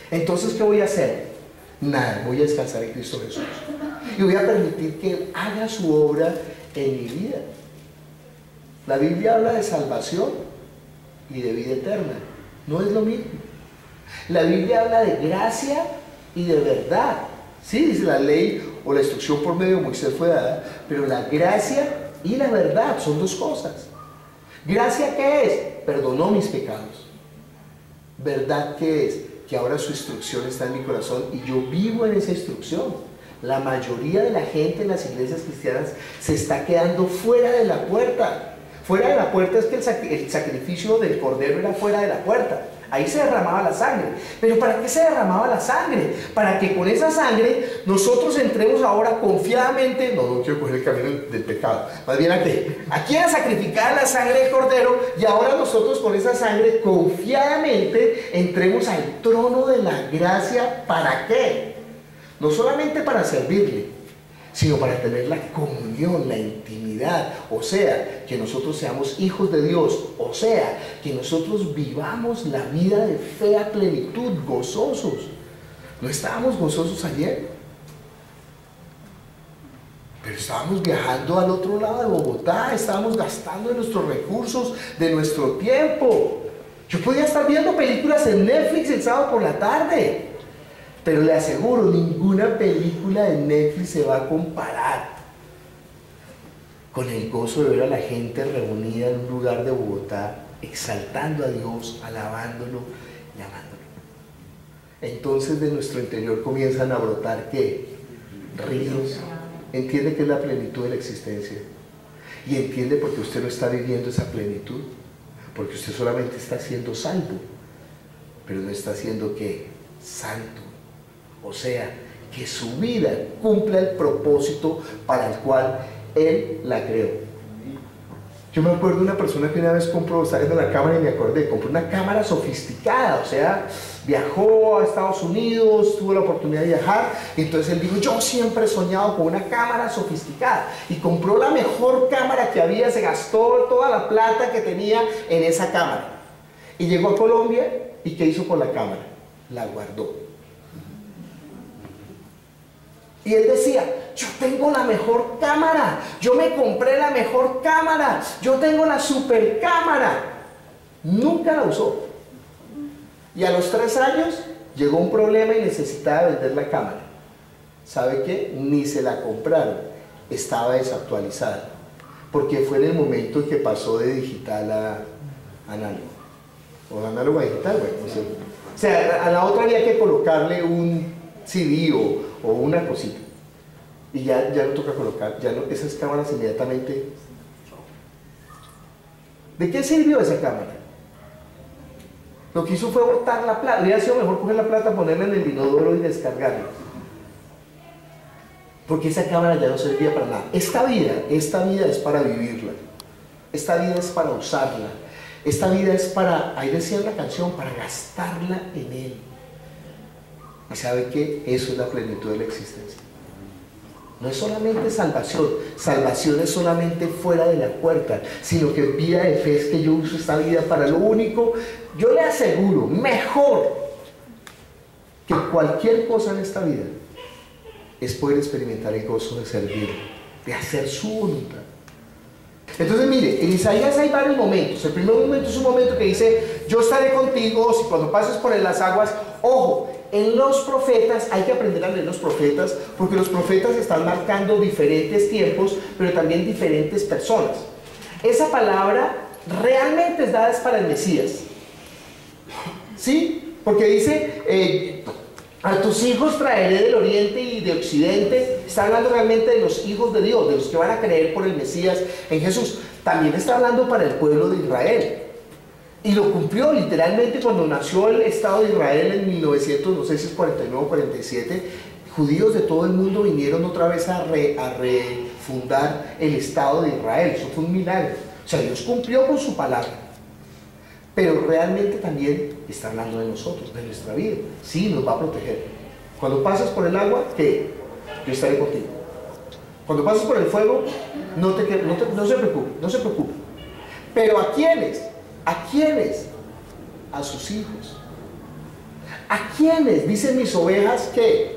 Entonces, ¿qué voy a hacer? Nada, voy a descansar en Cristo Jesús. Y voy a permitir que Él haga su obra en mi vida. La Biblia habla de salvación y de vida eterna. No es lo mismo. La Biblia habla de gracia y de verdad. Sí, dice la ley o la instrucción por medio de Moisés fue dada, pero la gracia y la verdad son dos cosas. ¿Gracia qué es? Perdonó mis pecados. ¿Verdad qué es? Que ahora su instrucción está en mi corazón y yo vivo en esa instrucción. La mayoría de la gente en las iglesias cristianas se está quedando fuera de la puerta. Fuera de la puerta es que el, sac el sacrificio del cordero era fuera de la puerta. Ahí se derramaba la sangre. ¿Pero para qué se derramaba la sangre? Para que con esa sangre nosotros entremos ahora confiadamente. No, no quiero coger el camino del pecado. Más bien aquí. Aquí a sacrificar la sangre del cordero y ahora nosotros con esa sangre confiadamente entremos al trono de la gracia. ¿Para qué? No solamente para servirle, sino para tener la comunión, la intimidad, o sea, que nosotros seamos hijos de Dios, o sea, que nosotros vivamos la vida de fe a plenitud, gozosos. ¿No estábamos gozosos ayer? Pero estábamos viajando al otro lado de Bogotá, estábamos gastando de nuestros recursos, de nuestro tiempo. Yo podía estar viendo películas en Netflix el sábado por la tarde. Pero le aseguro, ninguna película de Netflix se va a comparar con el gozo de ver a la gente reunida en un lugar de Bogotá, exaltando a Dios, alabándolo y amándolo. Entonces de nuestro interior comienzan a brotar, ¿qué? Ríos. Entiende que es la plenitud de la existencia. Y entiende porque usted no está viviendo esa plenitud, porque usted solamente está siendo salvo, pero no está siendo, ¿qué? Santo. O sea, que su vida cumpla el propósito para el cual Él la creó. Yo me acuerdo de una persona que una vez compró, estaba viendo la cámara y me acordé, compró una cámara sofisticada, o sea, viajó a Estados Unidos, tuvo la oportunidad de viajar, y entonces él dijo, yo siempre he soñado con una cámara sofisticada, y compró la mejor cámara que había, se gastó toda la plata que tenía en esa cámara, y llegó a Colombia, ¿y qué hizo con la cámara? La guardó. Y él decía, yo tengo la mejor cámara, yo me compré la mejor cámara, yo tengo la super cámara. Nunca la usó. Y a los tres años llegó un problema y necesitaba vender la cámara. ¿Sabe qué? Ni se la compraron, estaba desactualizada. Porque fue en el momento en que pasó de digital a análogo. O de análogo a digital, bueno, no sé. O sea, a la otra había que colocarle un C D o o una cosita, y ya, ya no toca colocar, ya no, esas cámaras inmediatamente. ¿De qué sirvió esa cámara? Lo que hizo fue botar la plata. Hubiera sido mejor coger la plata, ponerla en el inodoro y descargarla, porque esa cámara ya no servía para nada. Esta vida, esta vida es para vivirla, esta vida es para usarla, esta vida es para, ahí decía la canción, para gastarla en Él. ¿Y sabe qué? Eso es la plenitud de la existencia. No es solamente salvación, salvación es solamente fuera de la puerta, sino que vida de fe es que yo uso esta vida para lo único, yo le aseguro, mejor que cualquier cosa en esta vida, es poder experimentar el gozo de servir, de hacer su voluntad. Entonces mire, en Isaías hay varios momentos. El primer momento es un momento que dice, yo estaré contigo si cuando pases por las aguas. Ojo, en los profetas hay que aprender a leer los profetas, porque los profetas están marcando diferentes tiempos, pero también diferentes personas. Esa palabra realmente es dada es para el Mesías, ¿sí? Porque dice, eh, a tus hijos traeré del oriente y de occidente. Está hablando realmente de los hijos de Dios, de los que van a creer por el Mesías en Jesús. También está hablando para el pueblo de Israel. Y lo cumplió literalmente cuando nació el Estado de Israel en mil novecientos, no sé si es cuarenta y nueve o cuarenta y siete. Judíos de todo el mundo vinieron otra vez a, re, a refundar el Estado de Israel. Eso fue un milagro. O sea, Dios cumplió con su palabra. Pero realmente también está hablando de nosotros, de nuestra vida. Sí, nos va a proteger. Cuando pasas por el agua, ¿qué? Yo estaré contigo. Cuando pasas por el fuego, no, te, no, te, no se preocupe, no se preocupe. Pero ¿a quiénes? ¿A quiénes? A sus hijos. ¿A quiénes? Dicen mis ovejas que,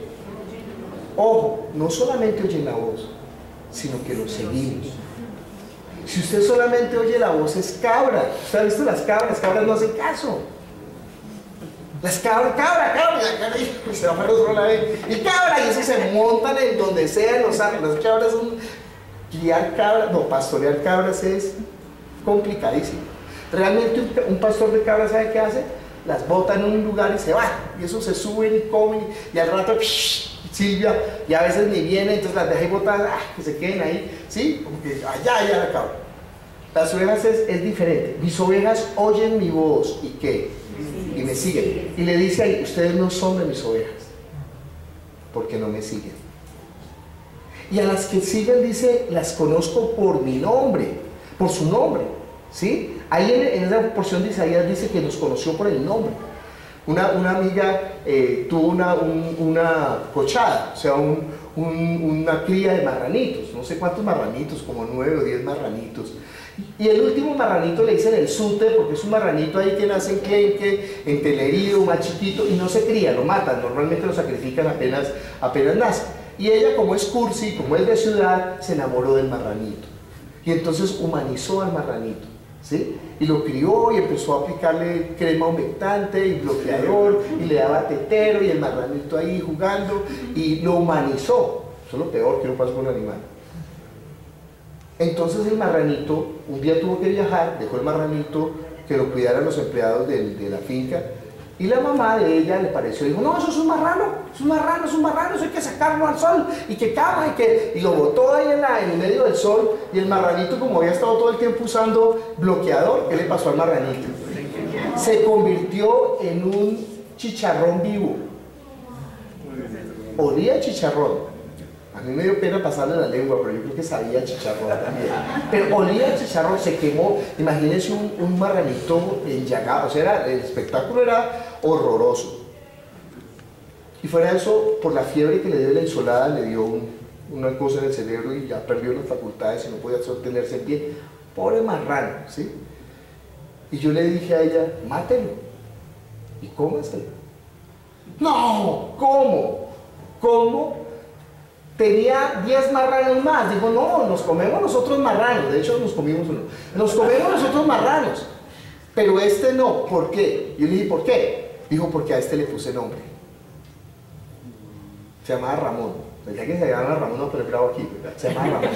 ojo, no solamente oyen la voz, sino que lo seguimos. Si usted solamente oye la voz, es cabra. ¿Usted ha visto las cabras? Las cabras no hacen caso. Las cabras, cabra, cabra, y se va para otro lado, y cabra, y eso se montan en donde sea, los árboles. Las cabras son, criar cabras, no, pastorear cabras es complicadísimo. Realmente un, un pastor de cabras, ¿sabe qué hace? Las bota en un lugar y se va, y eso se suben y comen, y al rato, psh, Silvia, y a veces ni viene, entonces las deja ahí botadas, ah, que se queden ahí, ¿sí? Como que allá, allá la cabra. Las ovejas es, es diferente. Mis ovejas oyen mi voz, ¿y qué? Y me siguen. Y le dice ahí, ustedes no son de mis ovejas, porque no me siguen. Y a las que siguen dice, las conozco por mi nombre, por su nombre, ¿sí? Ahí en, en esa porción de Isaías dice que nos conoció por el nombre. Una, una amiga eh, tuvo una, un, una cochada, o sea, un, un, una cría de marranitos, no sé cuántos marranitos, como nueve o diez marranitos. Y el último marranito le dicen el sute, porque es un marranito ahí que nace en Clenque, en Telerío, más chiquito, y no se cría, lo matan, normalmente lo sacrifican apenas, apenas nace. Y ella, como es cursi, como es de ciudad, se enamoró del marranito. Y entonces humanizó al marranito, ¿sí? Y lo crió y empezó a aplicarle crema humectante y bloqueador, y le daba tetero, y el marranito ahí jugando, y lo humanizó. Eso es lo peor que uno pasa con un animal. Entonces el marranito, un día tuvo que viajar, dejó el marranito que lo cuidaran los empleados de, de la finca, y la mamá de ella le pareció, dijo, no, eso es un marrano, es un marrano, es un marrano, eso hay que sacarlo al sol, y que cama, y que... Y lo botó ahí en, la, en el medio del sol, y el marranito, como había estado todo el tiempo usando bloqueador, ¿qué le pasó al marranito? Se convirtió en un chicharrón vivo. Olía chicharrón. A mí me dio pena pasarle la lengua, pero yo creo que sabía chicharrón también. Pero olía el chicharrón, se quemó. Imagínense un, un marranito enllagado. O sea, era, el espectáculo era horroroso. Y fuera de eso, por la fiebre que le dio la insolada, le dio un, una cosa en el cerebro y ya perdió las facultades y no podía sostenerse en pie. Pobre marrano, ¿sí? Y yo le dije a ella, mátelo y cómaselo. No, ¿cómo? ¿Cómo? Tenía diez marranos más. Dijo, no, nos comemos nosotros marranos. De hecho, nos comimos uno. Nos comemos nosotros marranos. Pero este no. ¿Por qué? Yo le dije, ¿por qué? Dijo, porque a este le puse nombre. Se llamaba Ramón. Ya que se llamaba Ramón, no, pero he grabado aquí. Se llamaba Ramón.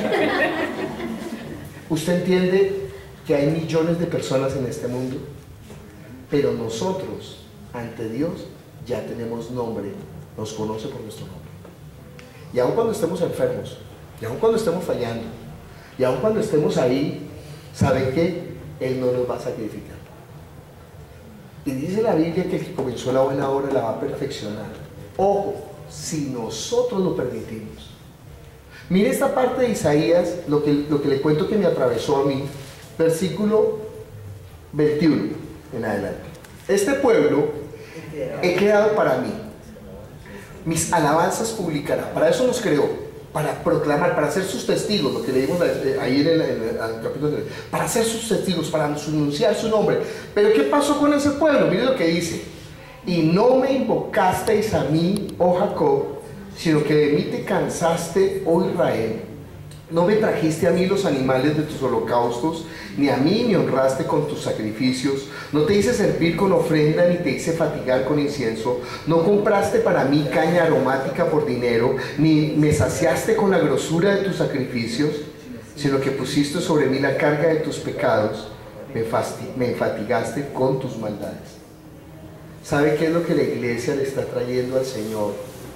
Usted entiende que hay millones de personas en este mundo, pero nosotros, ante Dios, ya tenemos nombre. Nos conoce por nuestro nombre. Y aun cuando estemos enfermos, y aun cuando estemos fallando, y aun cuando estemos ahí, ¿saben qué? Él no nos va a sacrificar. Y dice la Biblia que el que comenzó la buena obra la va a perfeccionar. Ojo, si nosotros lo permitimos. Mire esta parte de Isaías, lo que, lo que le cuento que me atravesó a mí, versículo veintiuno en adelante. Este pueblo he creado para mí. Mis alabanzas publicará. Para eso nos creó, para proclamar, para ser sus testigos, lo que leímos ahí en el, en el capítulo tres, para ser sus testigos, para anunciar su nombre. Pero ¿qué pasó con ese pueblo? Mire lo que dice: y no me invocasteis a mí, oh Jacob, sino que de mí te cansaste, oh Israel. No me trajiste a mí los animales de tus holocaustos, ni a mí me honraste con tus sacrificios. No te hice servir con ofrenda, ni te hice fatigar con incienso. No compraste para mí caña aromática por dinero, ni me saciaste con la grosura de tus sacrificios, sino que pusiste sobre mí la carga de tus pecados, me, me fatigaste con tus maldades. ¿Sabe qué es lo que la iglesia le está trayendo al Señor?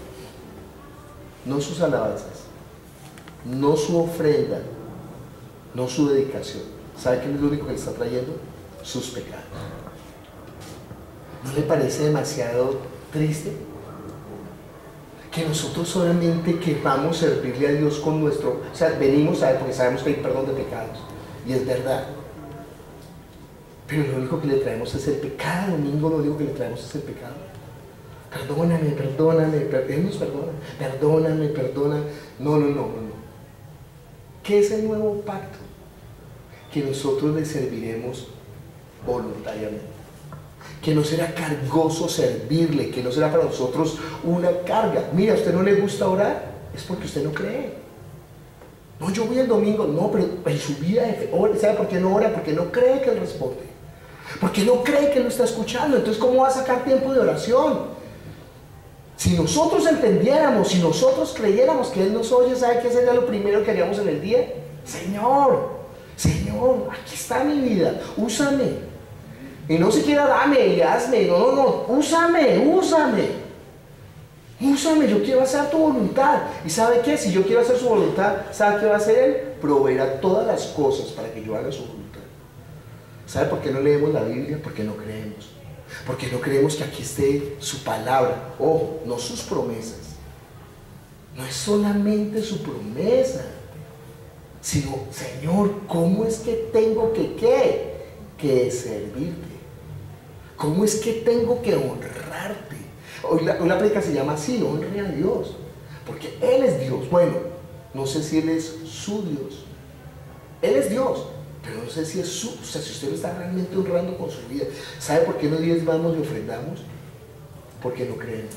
No sus alabanzas, no su ofrenda, no su dedicación. ¿Sabe qué es lo único que le está trayendo? Sus pecados. ¿No le parece demasiado triste? Que nosotros solamente queramos servirle a Dios con nuestro... O sea, venimos a Él porque sabemos que hay perdón de pecados. Y es verdad. Pero lo único que le traemos es el pecado. Cada domingo lo único que le traemos es el pecado. Perdóname, perdóname, per Él nos perdona. Perdóname, perdona. No, no, no, no, no. ¿Qué es el nuevo pacto? Que nosotros le serviremos voluntariamente. que no será cargoso servirle, que no será para nosotros una carga. Mira, ¿a usted no le gusta orar? Es porque usted no cree. No, yo voy el domingo, no, pero en su vida, ¿sabe por qué no ora? Porque no cree que Él responde, porque no cree que Él lo está escuchando. Entonces, ¿cómo va a sacar tiempo de oración? Si nosotros entendiéramos, si nosotros creyéramos que Él nos oye, ¿sabe qué sería lo primero que haríamos en el día? Señor, Señor, aquí está mi vida, úsame. Y no siquiera dame y hazme, no, no, no, úsame, úsame. Úsame, yo quiero hacer tu voluntad. ¿Y sabe qué? Si yo quiero hacer su voluntad, ¿sabe qué va a hacer Él? Proveerá todas las cosas para que yo haga su voluntad. ¿Sabe por qué no leemos la Biblia? Porque no creemos. Porque no creemos que aquí esté su palabra. Ojo, no sus promesas. No es solamente su promesa, sino, Señor, ¿cómo es que tengo que qué? Que servirte. ¿Cómo es que tengo que honrarte? Hoy la, hoy la prédica se llama así, honre a Dios, porque Él es Dios. Bueno, no sé si Él es su Dios. Él es Dios, pero no sé si es su, o sea, si usted lo está realmente honrando con su vida. ¿Sabe por qué no diezmamos y ofrendamos? Porque no creemos.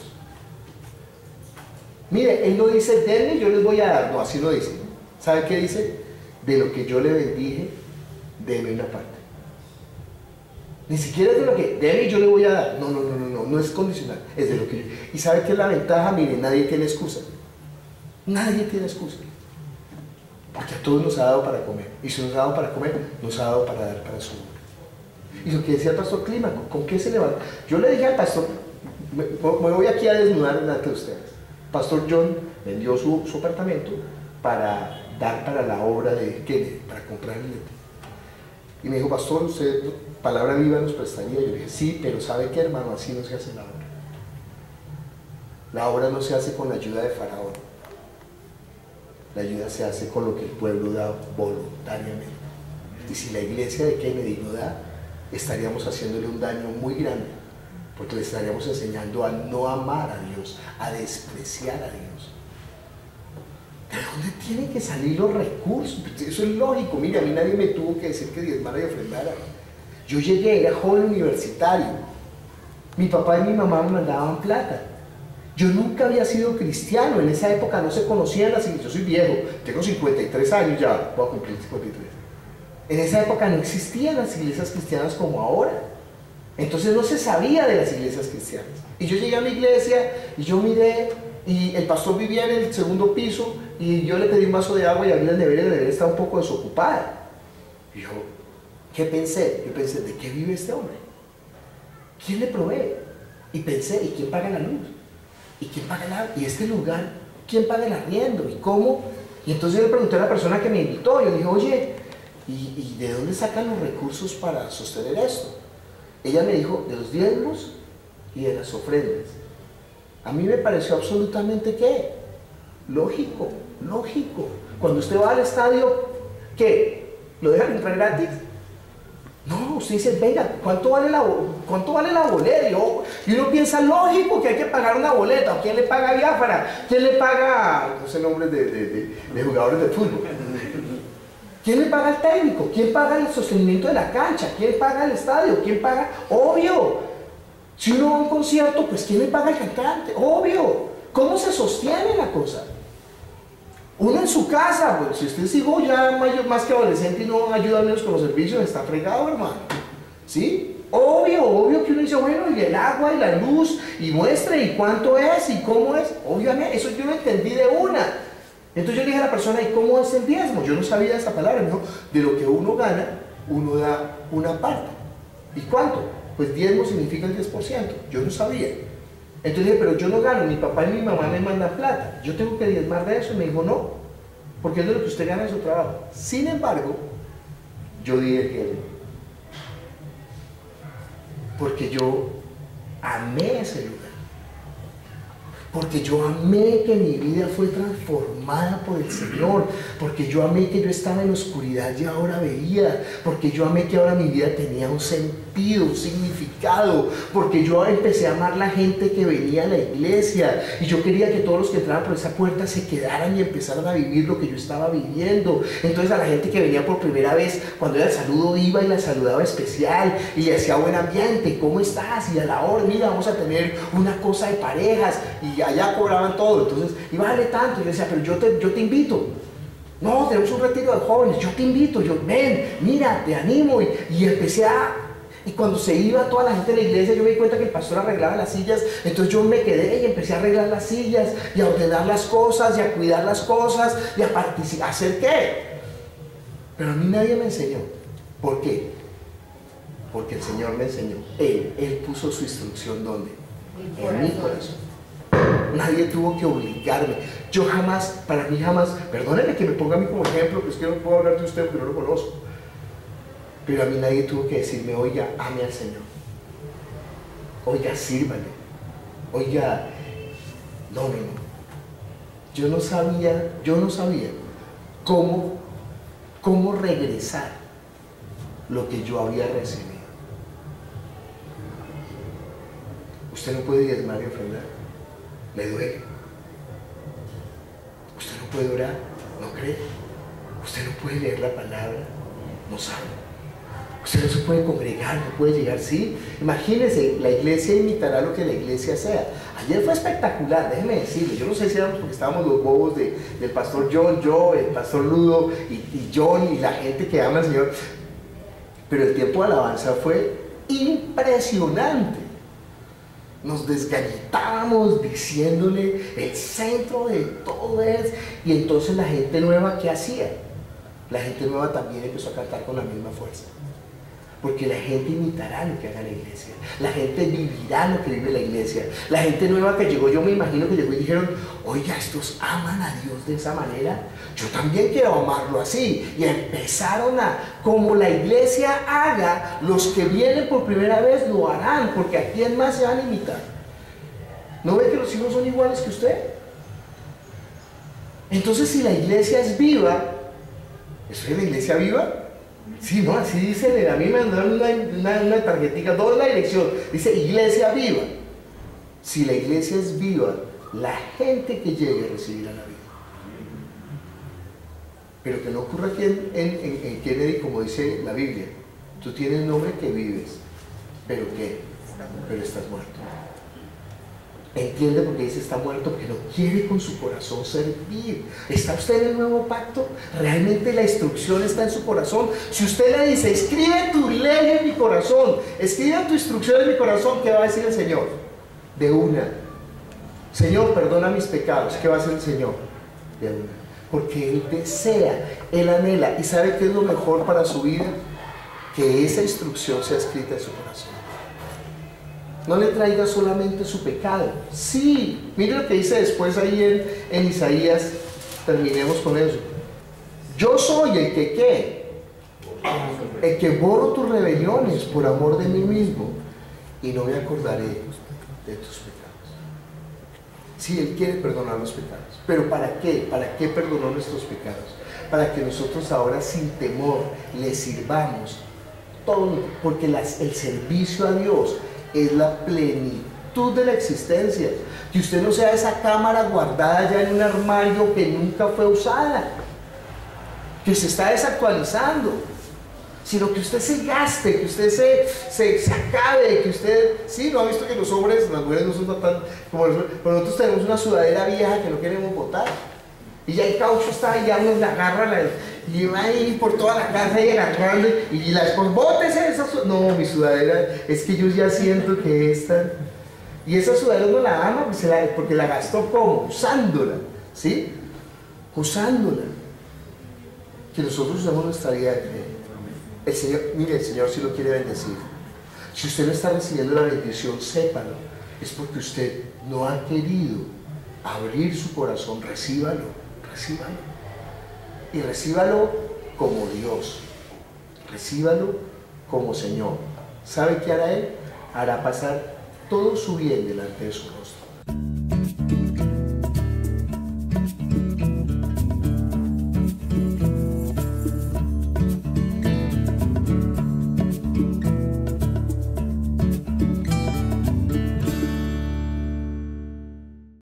Mire, Él no dice, denme, yo les voy a dar. No, así no dice. ¿Sabe qué dice? De lo que yo le bendije, deme una parte. Ni siquiera es de lo que debe y yo le voy a dar. No, no, no, no, no, no es condicional. Es de lo que yo. ¿Y sabe qué es la ventaja? Mire, nadie tiene excusa. Nadie tiene excusa. Porque a todos nos ha dado para comer. Y si nos ha dado para comer, nos ha dado para dar para su obra. Y lo que decía el pastor Clímaco, ¿con qué se levanta? Yo le dije al pastor, me, me voy aquí a desnudar delante de ustedes. Pastor John vendió su, su apartamento para dar para la obra de Kennedy, para comprar el letrero. Y me dijo, pastor, usted palabra viva nos prestaría. Yo le dije, sí, pero ¿sabe qué, hermano? Así no se hace la obra. La obra no se hace con la ayuda de Faraón. La ayuda se hace con lo que el pueblo da voluntariamente. Y si la iglesia de Kennedy no da, estaríamos haciéndole un daño muy grande, porque le estaríamos enseñando a no amar a Dios, a despreciar a Dios. ¿De dónde tienen que salir los recursos? Eso es lógico. Mira, a mí nadie me tuvo que decir que diezmara y ofrendara. Yo llegué, era joven universitario. Mi papá y mi mamá me mandaban plata. Yo nunca había sido cristiano. En esa época no se conocían las iglesias. Yo soy viejo, tengo cincuenta y tres años ya, voy a cumplir cincuenta y tres. En esa época no existían las iglesias cristianas como ahora. Entonces no se sabía de las iglesias cristianas. Y yo llegué a la iglesia y yo miré, y el pastor vivía en el segundo piso, y yo le pedí un vaso de agua y abrí la nevera, y la nevera estaba un poco desocupada. Y yo, ¿qué pensé? Yo pensé, ¿de qué vive este hombre? ¿Quién le provee? Y pensé, ¿y quién paga la luz? ¿Y quién paga el agua? ¿Y este lugar? ¿Quién paga el arriendo? ¿Y cómo? Y entonces yo le pregunté a la persona que me invitó, yo le dije, oye, ¿y, y de dónde sacan los recursos para sostener esto? Ella me dijo, de los diezmos y de las ofrendas. A mí me pareció absolutamente, ¿qué? Lógico, lógico. Cuando usted va al estadio, ¿qué? ¿Lo dejan entrar gratis? No, usted dice, venga, ¿cuánto vale la, cuánto vale la boleta? Y uno piensa, lógico, que hay que pagar una boleta. ¿O quién le paga a Biafara? ¿Quién le paga, no sé nombres de, de, de, de jugadores de fútbol? ¿Quién le paga al técnico? ¿Quién paga el sostenimiento de la cancha? ¿Quién paga el estadio? ¿Quién paga? Obvio. Si uno va a un concierto, pues ¿quién le paga al cantante? Obvio. ¿Cómo se sostiene la cosa? Uno en su casa, pues si usted es hijo ya mayor, más que adolescente y no ayuda al menos con los servicios, está fregado, hermano. ¿Sí? Obvio, obvio que uno dice, bueno, y el agua y la luz, y muestre, y cuánto es, y cómo es. Obviamente, eso yo lo entendí de una. Entonces yo le dije a la persona, ¿y cómo es el diezmo? Yo no sabía esa palabra, ¿no? De lo que uno gana, uno da una parte. ¿Y cuánto? Pues diezmo significa el diez por ciento. Yo no sabía. Entonces dije, pero yo no gano, mi papá y mi mamá me mandan plata, yo tengo que diezmar de eso. Y me dijo, no, porque es de lo que usted gana en su trabajo. Sin embargo, yo dije que porque yo amé ese lugar, porque yo amé que mi vida fue transformada por el Señor, porque yo amé que yo estaba en la oscuridad y ahora veía, porque yo amé que ahora mi vida tenía un sentido. sentido, un significado, porque yo empecé a amar la gente que venía a la iglesia y yo quería que todos los que entraran por esa puerta se quedaran y empezaran a vivir lo que yo estaba viviendo. Entonces a la gente que venía por primera vez, cuando era el saludo iba y la saludaba especial y le hacía buen ambiente, ¿cómo estás? Y a la hora, mira, vamos a tener una cosa de parejas, y allá cobraban todo, entonces, y vale tanto, y yo decía, pero yo te, yo te invito. No, tenemos un retiro de jóvenes, yo te invito, yo, ven, mira, te animo, y, y empecé a, y cuando se iba toda la gente de la iglesia, yo me di cuenta que el pastor arreglaba las sillas, entonces yo me quedé y empecé a arreglar las sillas, y a ordenar las cosas, y a cuidar las cosas, y a participar, ¿a hacer qué? Pero a mí nadie me enseñó. ¿Por qué? Porque el Señor me enseñó. Él, Él puso su instrucción, ¿dónde? En mi corazón. Nadie tuvo que obligarme. Yo jamás, para mí jamás, perdónenme que me ponga a mí como ejemplo, pues que no puedo hablar de usted porque no lo conozco. Pero a mí nadie tuvo que decirme, oiga, ame al Señor. Oiga, sírvale. Oiga, no, no, no. Yo no sabía, yo no sabía cómo, cómo regresar lo que yo había recibido. Usted no puede diezmar y ofrendar, le duele. Usted no puede orar, no cree. Usted no puede leer la palabra, no sabe. Usted no se puede congregar, no puede llegar, sí. Imagínense, la iglesia imitará lo que la iglesia sea. Ayer fue espectacular, déjeme decirle. Yo no sé si éramos porque estábamos los bobos de, del pastor John, yo, el pastor Ludo y, y John y la gente que ama al Señor. Pero el tiempo de alabanza fue impresionante. Nos desgallitábamos diciéndole el centro de todo es. Y entonces la gente nueva, ¿qué hacía? La gente nueva también empezó a cantar con la misma fuerza. Porque la gente imitará lo que haga la iglesia. La gente vivirá lo que vive la iglesia. La gente nueva que llegó, yo me imagino que llegó y dijeron, oiga, estos aman a Dios de esa manera. Yo también quiero amarlo así. Y empezaron a, como la iglesia haga, los que vienen por primera vez lo harán, porque a quién más se van a imitar. ¿No ve que los hijos son iguales que usted? Entonces, si la iglesia es viva, ¿eso es la iglesia viva? Sí, no, así dice, a mí me mandaron una, una, una tarjetita, toda la dirección, dice iglesia viva. Si la iglesia es viva, la gente que llegue recibirá la vida. Pero que no ocurra aquí en, en, en, en Kennedy, como dice la Biblia, tú tienes nombre que vives, pero ¿qué? Pero estás muerto. Entiende por qué dice está muerto, porque no quiere con su corazón servir. ¿Está usted en el nuevo pacto? ¿Realmente la instrucción está en su corazón? Si usted le dice, escribe tu ley en mi corazón, escribe tu instrucción en mi corazón, ¿qué va a decir el Señor? De una. Señor, perdona mis pecados. ¿Qué va a hacer el Señor? De una. Porque Él desea, Él anhela. ¿Y sabe qué es lo mejor para su vida? Que esa instrucción sea escrita en su corazón. No le traiga solamente su pecado. Sí, mire lo que dice después ahí en, en Isaías. Terminemos con eso. Yo soy el que ¿qué? El que borro tus rebeliones por amor de mí mismo y no me acordaré de tus pecados. Sí, Él quiere perdonar los pecados. ¿Pero para qué? ¿Para qué perdonó nuestros pecados? Para que nosotros ahora sin temor le sirvamos todo, porque las, el servicio a Dios es la plenitud de la existencia. Que usted no sea esa cámara guardada ya en un armario que nunca fue usada, que se está desactualizando, sino que usted se gaste, que usted se, se, se acabe, que usted, sí, ¿no ha visto que los hombres, las mujeres no son tan, como los, pero nosotros tenemos una sudadera vieja que no queremos botar, y ya el caucho está ahí, ya uno le agarra la, y va ahí por toda la casa y agarrando, y la esposa, bótese esa sudadera. No, mi sudadera, es que yo ya siento que esta, y esa sudadera no la ama porque, se la, porque la gastó como, usándola, ¿sí? Usándola. Que nosotros usamos nuestra vida de crédito. El Señor, mire, el Señor sí lo quiere bendecir. Si usted no está recibiendo la bendición, sépalo, es porque usted no ha querido abrir su corazón. Recíbalo, recíbalo. Y recíbalo como Dios. Recíbalo como Señor. ¿Sabe qué hará Él? Hará pasar todo su bien delante de su rostro.